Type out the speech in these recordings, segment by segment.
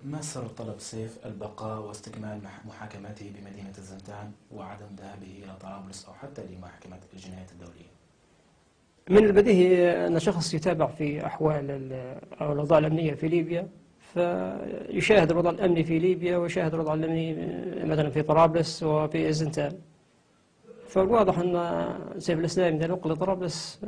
ما سر طلب سيف البقاء واستكمال محاكماته بمدينة الزنتان وعدم ذهابه إلى طرابلس أو حتى لمحكمة الجنايات الدولية؟ من البديهي أن شخص يتابع في أحوال أو الأوضاع الأمنية في ليبيا، فيشاهد الوضع الأمني في ليبيا ويشاهد الوضع الأمني مثلا في طرابلس وفي زنتان. فالواضح أن سيف الإسلام إذا نقل لطرابلس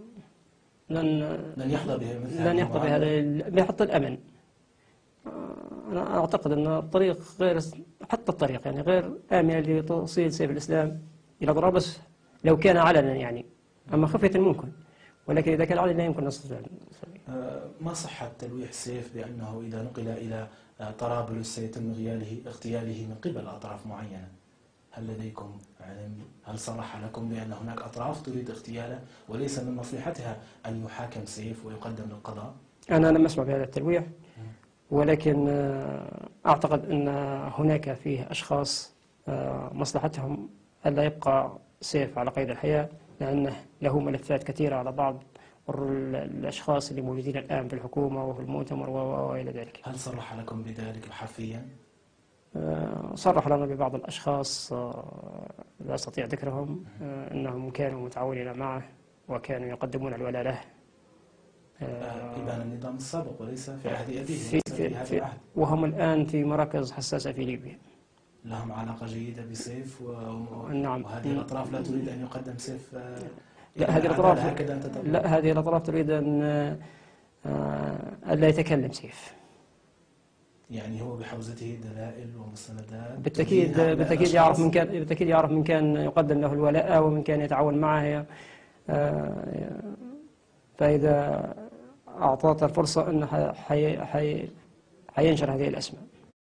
لن يحظى بهذا بحط الأمن. أنا أعتقد أن الطريق غير، حتى الطريق يعني غير آمنة لتوصيل سيف الإسلام إلى طرابلس لو كان علنا يعني، أما خفية ممكن، ولكن إذا كان علنا لا يمكن نصل. ما صحة تلويح سيف بأنه إذا نقل إلى طرابلس سيتم اغتياله من قبل أطراف معينة؟ هل لديكم علم؟ هل صرح لكم بأن هناك أطراف تريد اغتياله وليس من مصلحتها أن يحاكم سيف ويقدم للقضاء؟ أنا لم أسمع بهذا التلويح، ولكن أعتقد أن هناك فيه أشخاص مصلحتهم ألا يبقى سيف على قيد الحياة، لأنه له ملفات كثيرة على بعض الأشخاص اللي موجودين الآن في الحكومة وفي المؤتمر وإلى ذلك. هل صرح لكم بذلك حرفيا؟ صرح لنا ببعض الأشخاص لا أستطيع ذكرهم أنهم كانوا متعاونين معه وكانوا يقدمون الولاء له. إبان النظام السابق وليس في عهد أبيه في هذا العهد، وهم الآن في مراكز حساسة في ليبيا. لهم علاقة جيدة بسيف نعم. وهذه الأطراف لا تريد أن يقدم سيف. لا هذه الأطراف تريد أن لا يتكلم سيف. يعني هو بحوزته دلائل ومستندات بالتأكيد يعرف من كان يقدم له الولاء ومن كان يتعاون معه، فإذا أعطته الفرصة أنه حينشر هذه الأسماء.